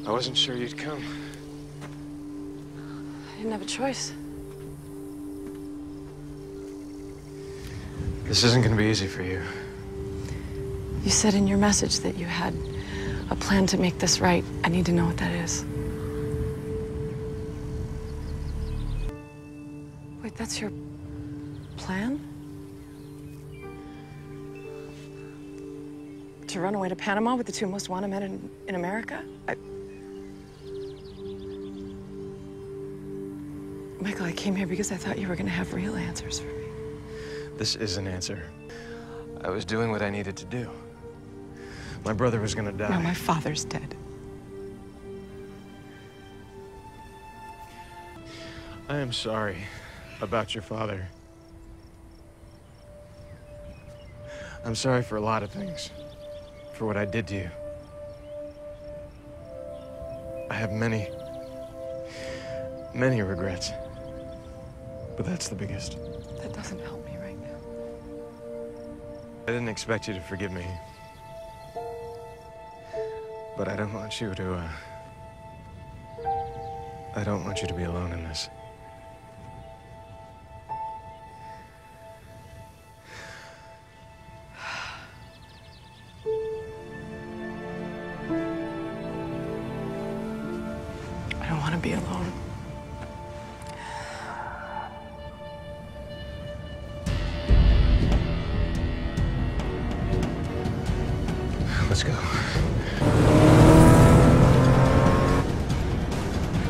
I wasn't sure you'd come. I didn't have a choice. This isn't gonna be easy for you. You said in your message that you had a plan to make this right. I need to know what that is. Wait, that's your plan? To run away to Panama with the two most wanted men in America? Michael, I came here because I thought you were going to have real answers for me. This is an answer. I was doing what I needed to do. My brother was gonna die. No, my father's dead. I am sorry about your father. I'm sorry for a lot of things. For what I did to you. I have many regrets. But that's the biggest. That doesn't help me right now. I didn't expect you to forgive me. But I don't want you to, I don't want you to be alone in this. I don't want to be alone. Let's go.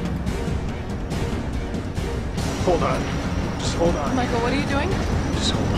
Hold on. Just hold on. Michael, what are you doing? Just hold on.